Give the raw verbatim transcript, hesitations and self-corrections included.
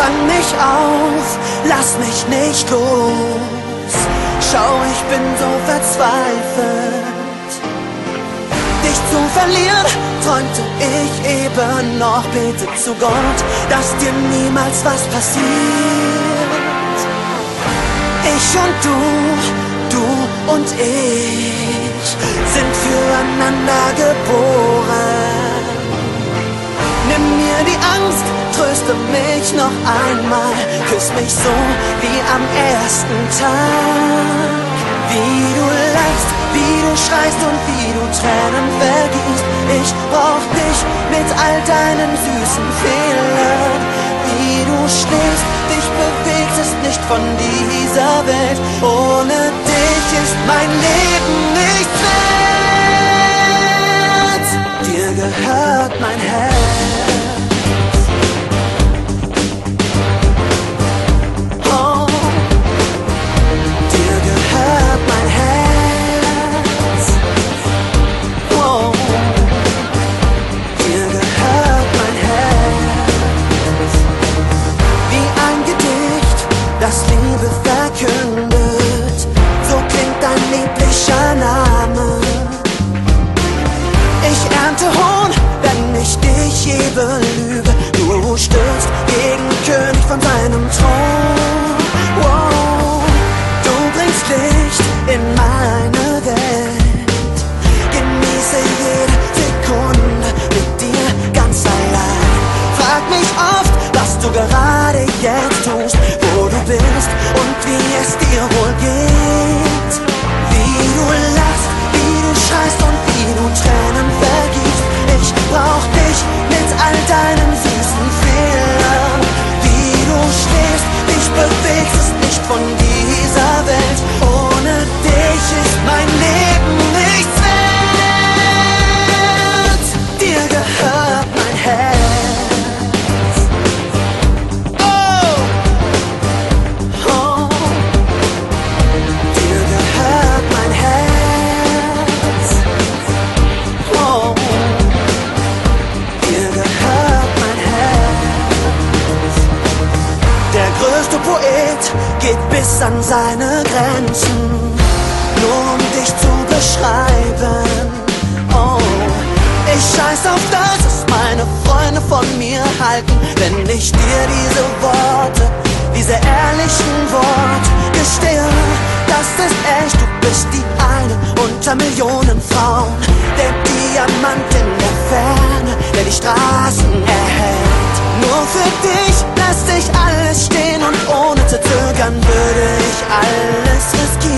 fang mich auf, lass mich nicht los. Schau, ich bin so verzweifelt. Dich zu verlieren, träumte ich eben noch. Bete zu Gott, dass dir niemals was passiert. Ich und du, du und ich sind füreinander geboren. Nimm mir die Angst, tröste mich noch einmal, küss mich so wie am ersten Tag. Wie du lachst, wie du schreist und wie du Tränen vergießt. Ich brauch dich mit all deinen süßen Fehlern. Wie du stehst, dich bewegst, ist nicht von dieser Welt. Ohne dich ist mein Leben nichts wert. Dir gehört mein Herz. Das Liebe verkündet, so klingt dein lieblicher Name. Ich ernte Hohn, wenn ich dich je belüge. Du stürzt gegen König von seinem Thron. Wow, du bringst Licht in meine Welt. Genieße jede Sekunde mit dir ganz allein. Frag mich oft, was du gerade jetzt tust, wo du bist und wie es dir wohl geht. Wie du lachst, wie du schreist und wie du Tränen vergießt. Ich brauch dich mit all deinen süßen Fehlern. Wie du stehst, dich bewegst, ist nicht von dieser Welt. Ohne dich ist mein Leben nichts wert. Dir gehört mein Herz. Geht bis an seine Grenzen, nur um dich zu beschreiben. Oh, ich scheiß auf das, was meine Freunde von mir halten, wenn ich dir diese Worte, diese ehrlichen Worte gestehe. Das ist echt, du bist die eine unter Millionen Frauen, der Diamant in der Ferne, der die Straßen erhält. Nur für dich lass ich alles stehen und ohne zu zögern würde ich alles riskieren.